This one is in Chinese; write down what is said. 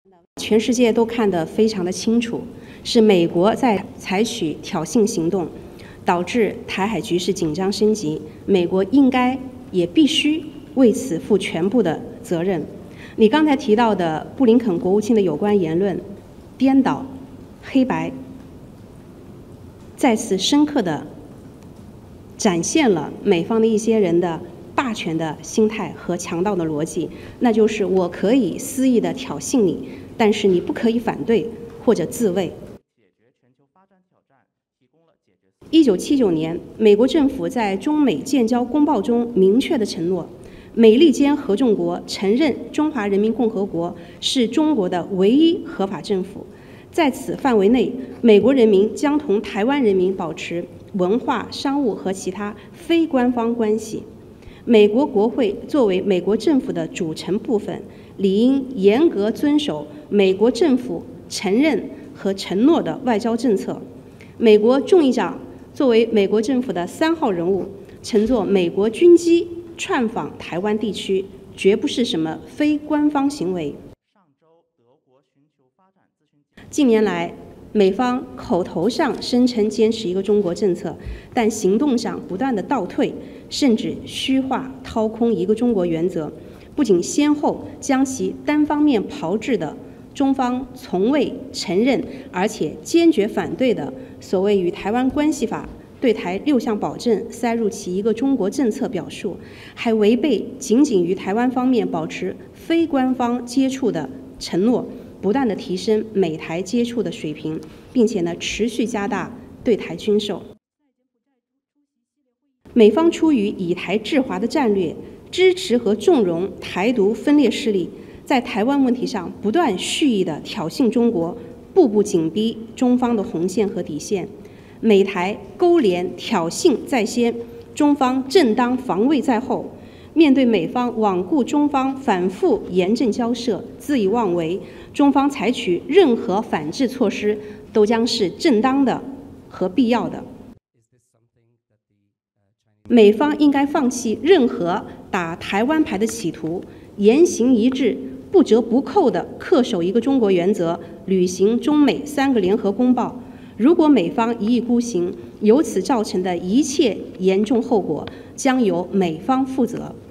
全世界都看得非常的清楚，是美国在采取挑衅行动，导致台海局势紧张升级。美国应该也必须为此负全部的责任。你刚才提到的布林肯国务卿的有关言论，颠倒黑白，再次深刻地展现了美方的一些人的霸权的心态和强盗的逻辑，那就是我可以肆意地挑衅你，但是你不可以反对或者自卫。1979年，美国政府在中美建交公报中明确地承诺，美利坚合众国承认中华人民共和国是中国的唯一合法政府，在此范围内，美国人民将同台湾人民保持文化、商务和其他非官方关系。美国国会作为美国政府的组成部分，理应严格遵守美国政府承认和承诺的外交政策。美国众议长作为美国政府的3号人物，乘坐美国军机窜访台湾地区，绝不是什么非官方行为。近年来，美方口头上声称坚持一个中国政策，但行动上不断的倒退，甚至虚化掏空一个中国原则，不仅先后将其单方面炮制的中方从未承认而且坚决反对的所谓与台湾关系法对台6项保证塞入其一个中国政策表述，还违背仅仅与台湾方面保持非官方接触的承诺，不断地提升美台接触的水平，并且持续加大对台军售。美方出于以台制华的战略，支持和纵容台独分裂势力，在台湾问题上不断蓄意地挑衅中国，步步紧逼中方的红线和底线。美台勾连挑衅在先，中方正当防卫在后。面对美方罔顾中方反复严正交涉、恣意妄为，中方采取任何反制措施都将是正当的和必要的。美方应该放弃任何打台湾牌的企图，言行一致、不折不扣地恪守一个中国原则，履行中美3个联合公报。如果美方一意孤行，由此造成的一切严重后果将由美方负责。